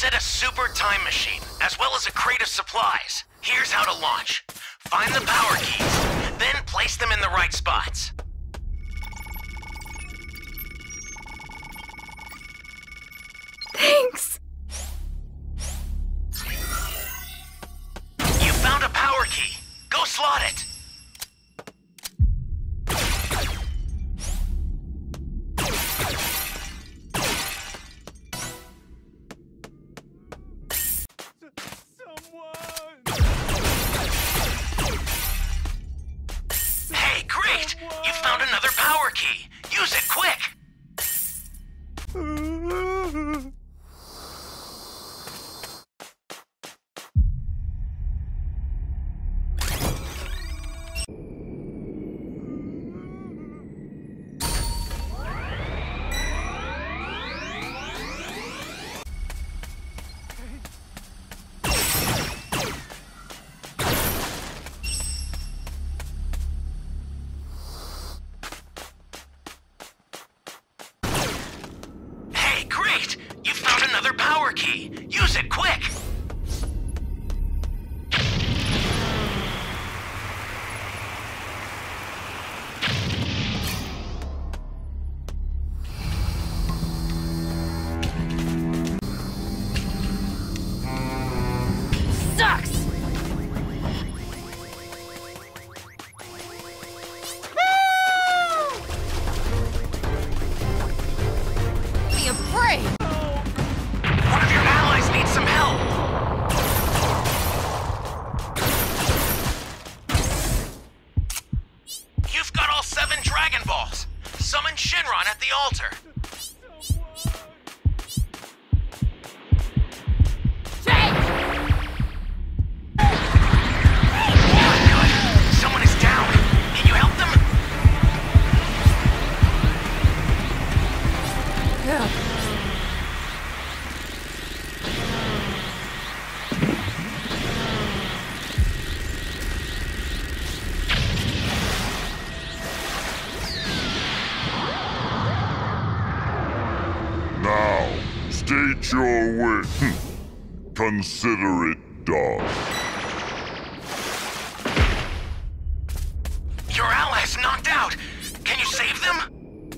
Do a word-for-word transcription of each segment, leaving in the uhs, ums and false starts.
get a super time machine, as well as a crate of supplies. Here's how to launch. Find the power keys, then place them in the right spots. Thanks! You found a power key. Go slot it. Hey, great! You found another power key. Use it quick. You found another power key. Use it quick. Sucks! Give me a break! One of your allies needs some help! You've got all seven Dragon Balls! Summon Shinron at the altar! Good. Someone is down! Can you help them? Yeah. State your wish. Consider it done. Your allies knocked out! Can you save them?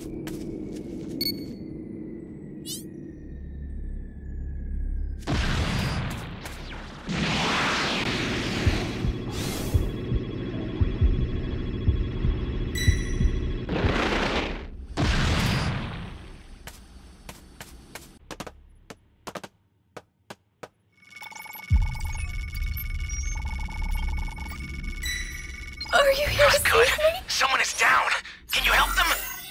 Are you here to Good. save me? Someone is down. Can you help them?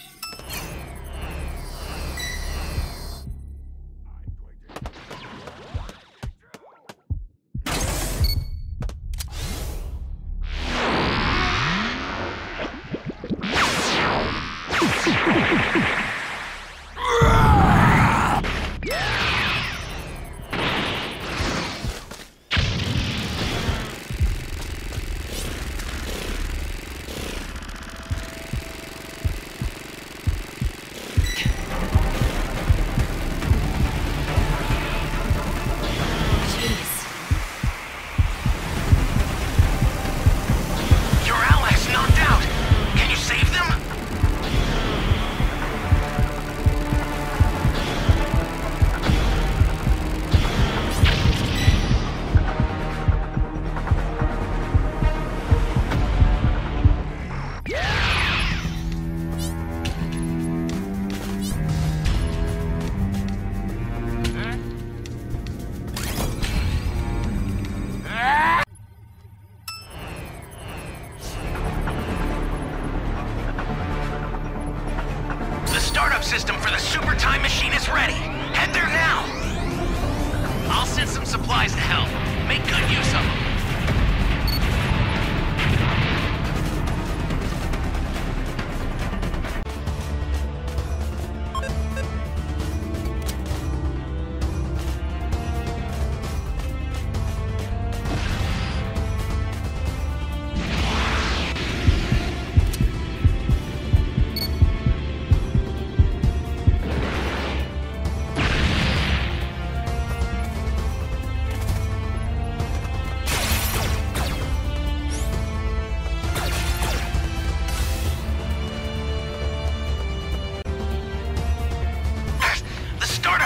Your allies knocked out. Can you save them? The startup system for the super time machine is ready. Head there now. I'll send some supplies to help. Make good use of them.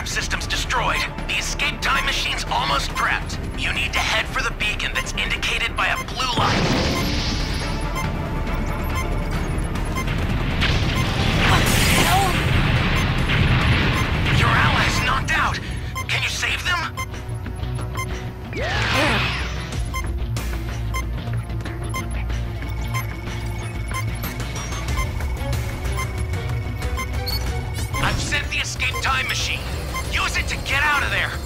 startup system's destroyed. The escape time machine's almost prepped. You need to head for the beacon that's indicated by a blue light. What the hell? Your allies knocked out. Can you save them? Yeah. I've sent the escape time machine. Use it to get out of there.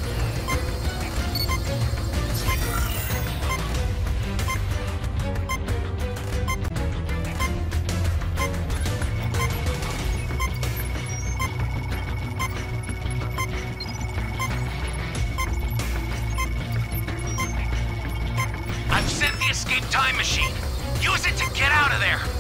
I've sent the escape time machine. Use it to get out of there.